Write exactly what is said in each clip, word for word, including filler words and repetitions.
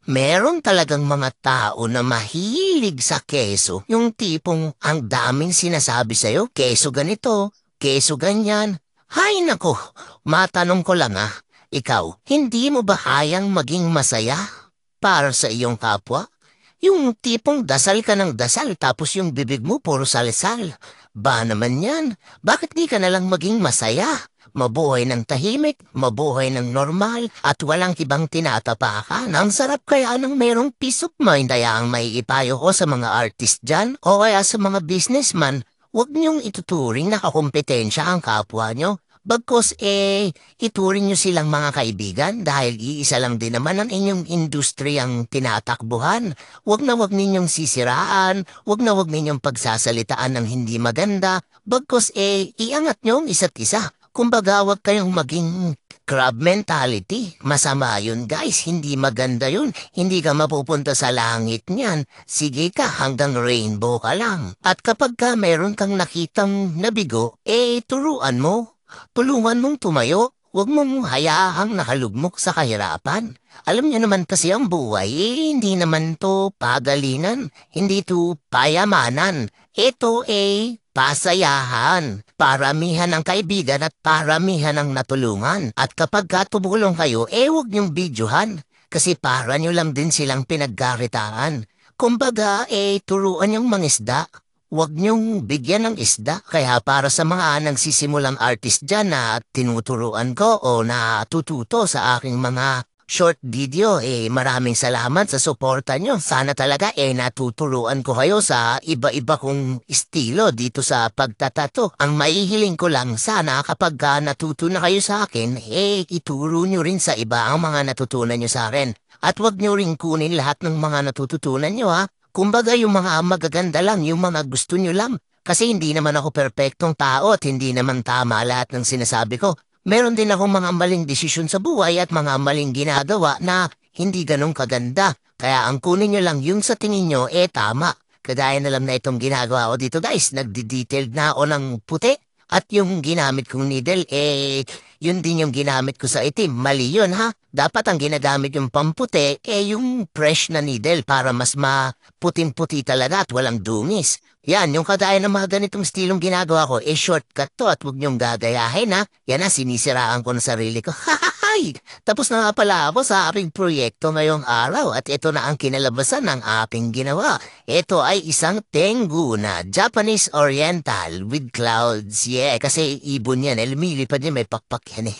Meron talagang mga tao na mahilig sa keso, yung tipong ang daming sinasabi sa'yo, keso ganito, keso ganyan. Hay nako, matanong ko lang ah, ikaw, hindi mo ba hayang maging masaya para sa iyong kapwa? Yung tipong dasal ka ng dasal tapos yung bibig mo puro salisal. Ba naman yan, bakit di ka nalang maging masaya? Mabuhay ng tahimik, mabuhay ng normal, at walang ibang tinatapakan. Ang sarap kaya ng mayroong peace of mind. Kaya ang may ipayo ko sa mga artist dyan o kaya sa mga businessman, huwag niyong ituturing na kakumpetensya ang kapwa niyo. Bagkos eh, ituring niyo silang mga kaibigan dahil iisa lang din naman ang inyong industriyang tinatakbuhan. Huwag na huwag ninyong sisiraan, huwag na huwag ninyong pagsasalitaan ng hindi maganda. Bagkos eh, iangat niyo ang isa't isa. Kumbaga, huwag kayong maging crab mentality. Masama yun, guys. Hindi maganda yun. Hindi ka mapupunta sa langit niyan. Sige ka, hanggang rainbow ka lang. At kapag ka meron kang nakitang nabigo, eh, turuan mo. Tulungan mong tumayo. Huwag mong hayaang nakalugmok sa kahirapan. Alam niyo naman kasi ang buhay, eh, hindi naman to pagalingan. Hindi to payamanan. Ito eh, pasayahan. Paramihan ng kaibigan at paramihan ng natulungan. At kapag tumulong kayo, eh huwag niyong videohan. Kasi para niyo lang din silang pinaggaritaan. Kumbaga, eh turuan niyong mangisda. Huwag niyong bigyan ng isda. Kaya para sa mga nagsisimulang artist dyan na tinuturuan ko o natututo sa aking mga short video, eh maraming salamat sa suporta nyo. Sana talaga eh natuturuan ko kayo sa iba-iba kong estilo dito sa pagtatato. Ang maihiling ko lang sana kapag ka natuto na kayo sa akin, eh ituro nyo rin sa iba ang mga natutunan nyo sa akin. At huwag nyo rin kunin lahat ng mga natututunan nyo ha. Kumbaga yung mga magaganda lang, yung mga gusto nyo lang. Kasi hindi naman ako perpektong tao at hindi naman tama lahat ng sinasabi ko. Meron din akong mga maling desisyon sa buhay at mga maling ginagawa na hindi ganun kaganda. Kaya ang kunin nyo lang yung sa tingin nyo, eh tama. Kagaya na lang na itong ginagawa ko dito guys, nagdi-detailed na ako ng puti. At yung ginamit kong needle, eh, yun din yung ginamit ko sa itim. Mali yun ha. Dapat ang ginagamit yung pamputi, eh yung fresh na needle para mas maputing-puti talaga at walang dungis. Yan, yung kagaya ng mga ganitong stilong ginagawa ko, eh shortcut to at huwag niyong gagayahin ha. Yan na, sinisiraan ko na sarili ko. Hahahay! Tapos na nga pala ako sa aking proyekto ngayong araw at ito na ang kinalabasan ng aking ginawa. Ito ay isang tengu na Japanese Oriental with clouds. Yeah, kasi ibon yan. Eh, lumilipad yan, may pakpak yan.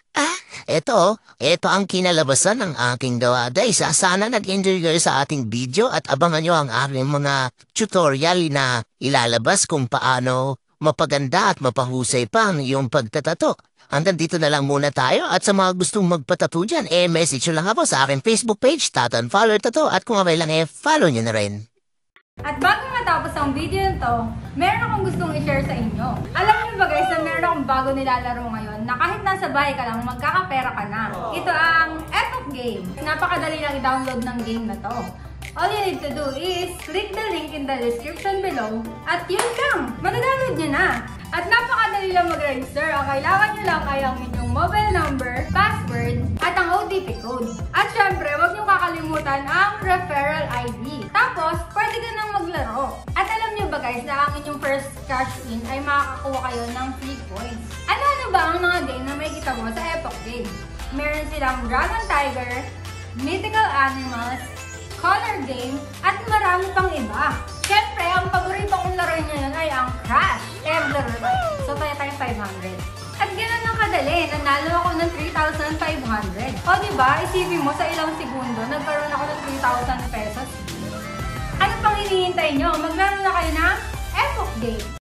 Ito, ito ang kinalabasan ng aking gawa. Guys, sana nag-enjoy kayo sa ating video at abangan nyo ang aking mga tutorial na ilalabas kung paano mapaganda at mapahusay pa ang iyong pagtatato. Hanggang dito na lang muna tayo at sa mga gustong magpatato dyan, eh message nyo lang ako sa aking Facebook page, Tatan Follower Tato, at kung okay lang eh, follow nyo na rin. At bago matapos ang video nito, meron akong gustong i-share sa inyo. Alam niyo ba guys na meron akong bago nilalaro ngayon na kahit nasa bahay ka lang, magkakapera ka na. Ito ang Epoch Game. Napakadali lang i-download ng game na to. All you need to do is click the link in the description below at yun lang, magadownload nyo na. At napakadali lang mag-register. Ang kailangan nyo lang ay ang inyong mobile number, password, at ang O T P code. At syempre, huwag nyo kakalimutan ang referral I D. Tapos, pwede ka nang maglaro. At alam nyo ba guys, na ang inyong first cash in ay makakakuha kayo ng free coins. Ano-ano ba ang mga game na may kita mo sa Epoch Game? Meron silang Dragon Tiger, Mythical Animals, Color Game, at marami pang iba. Siyempre, ang paborito kong laro ngayon ay ang Crash. Kaya maglaro tayo. So, tayo tayo five hundred. At gano'n lang kadali, nanalo ako ng three thousand five hundred. O diba, isipin mo sa ilang segundo, nagkaroon ako ng three thousand pesos. Ano pang hinihintay nyo? Maglaro na kayo ng Epoch Game.